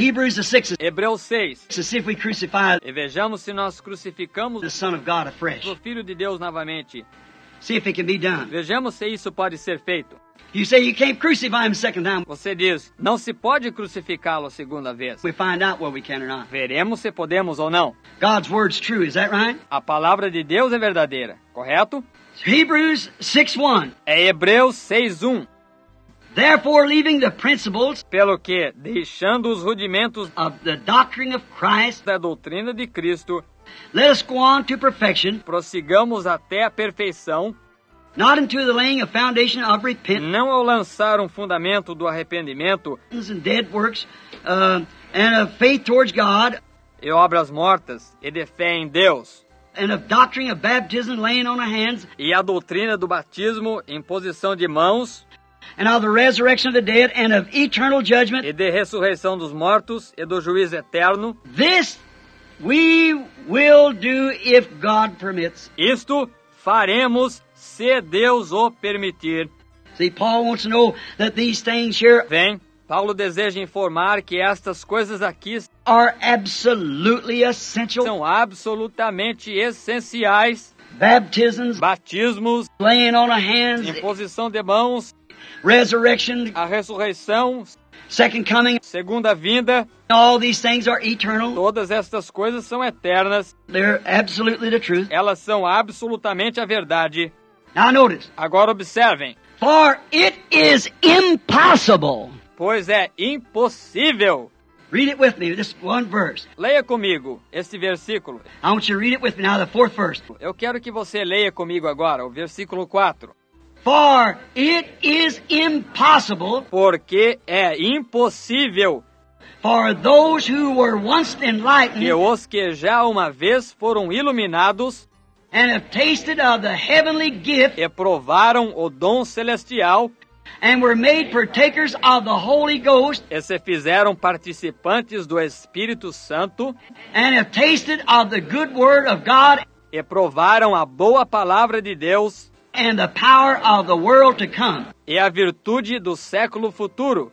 Hebrews the 6th. Hebreus 6. To see if we crucify E vejamos se nós crucificamos the Son of God afresh. o Filho de Deus novamente. See if it can be done. Vejamos se isso pode ser feito. You say you can't crucify him a second time. Você diz, não se pode crucificá-lo a segunda vez. We find out whether we can or not. Veremos se podemos ou não. God's word's true, is that right? A palavra de Deus é verdadeira, correto? Hebrews 6:1. É Hebreus 6:1. Therefore, leaving the principles Pelo que, deixando os rudimentos of the doctrine of Christ, da doutrina de Cristo, let us go on to perfection, prossigamos até a perfeição, not into the laying of foundation of repentance não ao lançar um fundamento do arrependimento and dead works, and of faith towards God, e obras mortas, e de fé em Deus, and of doctrine of baptism, laying on of hands, e a doutrina do batismo, imposição de mãos, and of the resurrection of the dead, and of eternal judgment. e de ressurreição dos mortos, e do juízo eterno. This we will do if God permits. Isto faremos se Deus o permitir. See, Paul wants to know that these things here Vem, Paulo deseja informar que estas coisas aqui are absolutely essential. são absolutamente essenciais. Baptisms, Batismos, laying on of hands, imposição de mãos, resurrection, a ressurreição, second coming, segunda vinda, all these things are eternal. todas estas coisas são eternas. They're absolutely the truth. Elas são absolutamente a verdade. Now notice, Agora observem, for it is impossible. pois é impossível. Read it with me, this one verse. Leia comigo este versículo. I want you to read it with me now, the fourth verse. Eu quero que você leia comigo agora o versículo 4. For it is impossible Porque é impossível for those who were once enlightened que os que já uma vez foram iluminados and have tasted of the heavenly gift e provaram o dom celestial and were made partakers of the Holy Ghost e se fizeram participantes do Espírito Santo and have tasted of the good word of God e provaram a boa palavra de Deus and the power of the world to come. e a virtude do século futuro,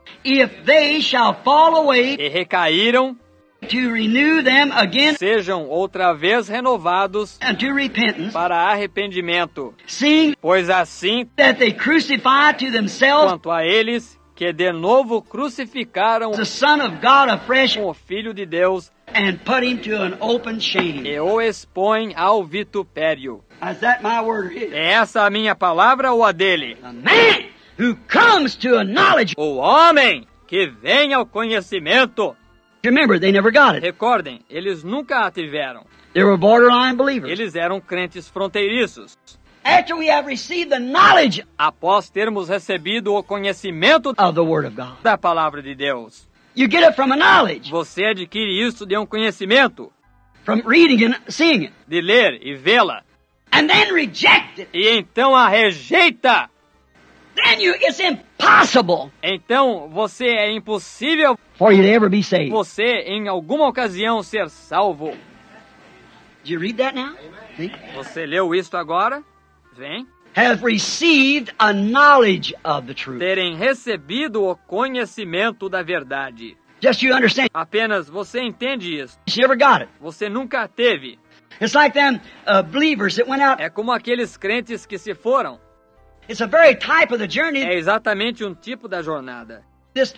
If they shall fall away, e recaíram, to renew them again sejam outra vez renovados unto repentance, para arrependimento, seeing pois assim, that they crucify to themselves quanto a eles, que de novo crucificaram the Son of God afresh o Filho de Deus and put him to an open shame. e o expõem ao vitupério. Is that my word or his? É essa a minha palavra ou a dele? A man who comes to a knowledge. O homem que vem ao conhecimento. Remember, they never got it. Recordem, eles nunca a tiveram. They were borderline believers. Eles eram crentes fronteiriços. After we have received the knowledge Após termos recebido o conhecimento of the Word of God, da palavra de Deus, you get it from a knowledge, você adquire isso de um conhecimento, from reading and seeing it, de ler e vê-la, and then reject it. e então a rejeita. Then it's impossible Então você é impossível for you to ever be saved. você em alguma ocasião ser salvo. Did you read that now? See? Você leu isto agora? Vem. Have received a knowledge of the truth. Terem recebido o conhecimento da verdade. Just you understand. Apenas você entende isso. You never got it. Você nunca teve. It's like them believers that went out. É como aqueles crentes que se foram. It's a very type of the journey. É exatamente um tipo da jornada. This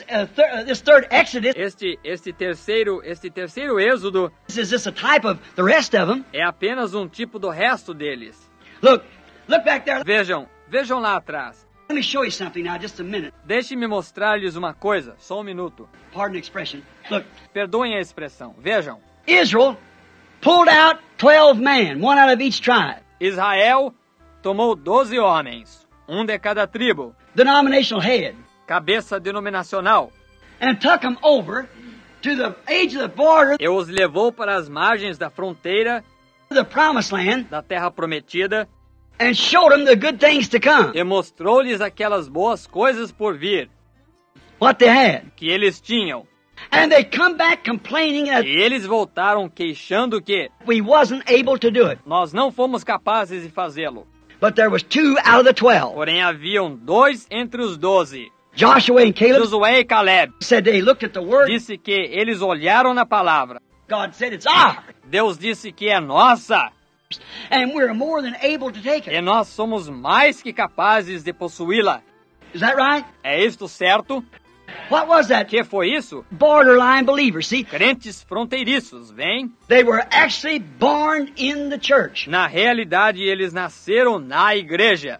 third Exodus Este terceiro êxodo is just a type of the rest of them. é apenas um tipo do resto deles. Look back there. Vejam lá atrás. Let me show you something now, just a minute. Deixe-me mostrar-lhes uma coisa, só um minuto. Pardon the expression. Look, Perdoem a expressão. Vejam. Israel pulled out 12 men, one out of each tribe. Israel tomou 12 homens, um de cada tribo, Denominational head. cabeça denominacional, And took them over to the edge of the border e os levou para as margens da fronteira of the promised land da terra prometida and showed them the good things to come. e mostrou-lhes aquelas boas coisas por vir What they had. que eles tinham. And they come back complaining that E eles voltaram queixando que we wasn't able to do it. nós não fomos capazes de fazê-lo. But there was 2 out of the 12. Porém haviam 2 entre os 12. Joshua and Caleb Josué e Caleb said they looked at the word. disse que eles olharam na palavra. God said it's ours. Deus disse que é nossa. And we're more than able to take E it. nós somos mais que capazes de possuí-la. Is that right? É isto certo? What was that? Que foi isso? Borderline believers. See, Crentes fronteiriços, vem? they were actually born in the church. Na realidade, eles nasceram na igreja.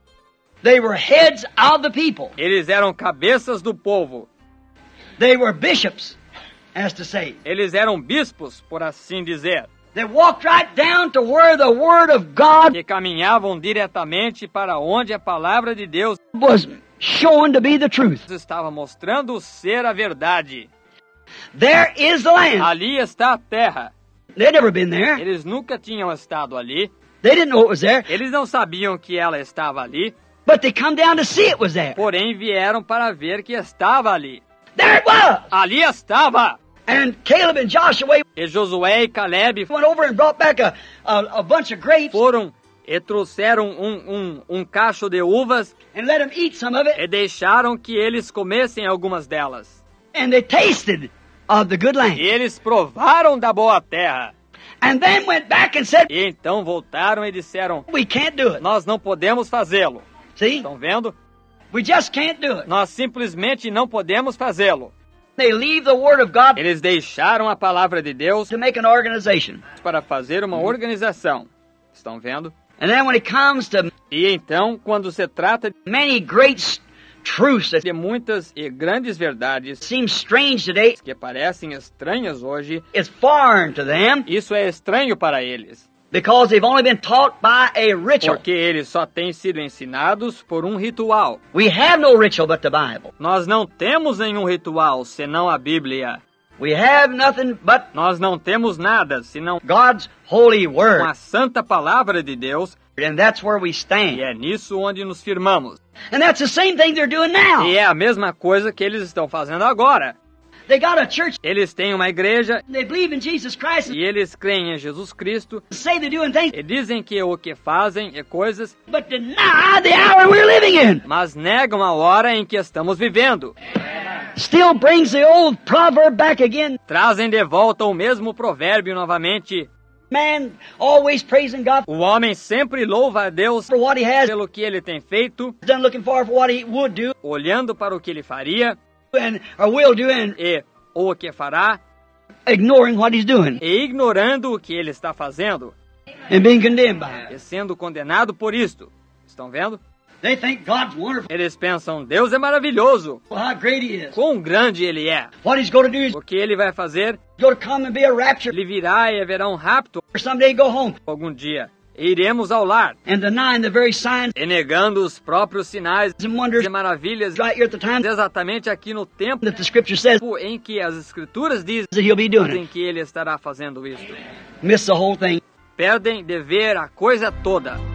They were heads of the people. Eles eram cabeças do povo. They were bishops, as to say. Eles eram bispos, por assim dizer, They walked right down to where the Word of God que caminhavam diretamente para onde a palavra de Deus was shown to be the truth. estava mostrando ser a verdade. There is the land. Ali está a terra. They'd never been there. Eles nunca tinham estado ali. They didn't know it was there, Eles não sabiam que ela estava ali, but they come down to see it was there. porém vieram para ver que estava ali. There it was. Ali estava! And Caleb and Joshua E Josué e Caleb went over and brought back a bunch of grapes foram e trouxeram um cacho de uvas and let them eat some of it. e deixaram que eles comessem algumas delas. And they tasted of the good E land. eles provaram da boa terra. And then went back and said, E então voltaram e disseram, we can't do it. nós não podemos fazê-lo. See? Estão vendo? We just can't do it. Nós simplesmente não podemos fazê-lo. They leave the Word of God Eles deixaram a palavra de Deus to make an organization. para fazer uma organização. Estão vendo? And then when it comes to E então, quando se trata many great truths that de muitas e grandes verdades seem strange today, que parecem estranhas hoje, it's foreign to them isso é estranho para eles, because they've only been taught by a ritual. porque eles só têm sido ensinados por um ritual. We have no ritual but the Bible. Nós não temos nenhum ritual senão a Bíblia. We have nothing but Nós não temos nada senão God's holy com Word. a santa palavra de Deus, And that's where we e stand. é nisso onde nos firmamos. And that's the same thing they're doing now. E é a mesma coisa que eles estão fazendo agora. They got a church, Eles têm uma igreja they believe in Jesus Christ, e eles creem em Jesus Cristo and say they're doing things, e dizem que o que fazem é coisas, but deny the hour we're living in. mas negam a hora em que estamos vivendo. Still brings the old proverb back again. Trazem de volta o mesmo provérbio novamente. Man always praising God O homem sempre louva a Deus for what he has pelo que ele tem feito, done, looking for what he would do olhando para o que ele faria and or will do, and e ou o que fará, ignoring what he's doing e ignorando o que ele está fazendo and being condemned by it. e sendo condenado por isto. Estão vendo? They think God's wonderful, Eles pensam, Deus é maravilhoso, how great he is. quão grande ele é. What he's going to do is O que ele vai fazer? going to come and be a rapture Ele virá e haverá um rapto or someday go home algum dia. E iremos ao lar, and denying the very signs e negando os próprios sinais and wonders e maravilhas, right here at the time exatamente aqui no tempo that the scripture says em que as escrituras dizem that he'll be doing it. que ele estará fazendo isso. Miss the whole thing. Perdem de ver a coisa toda.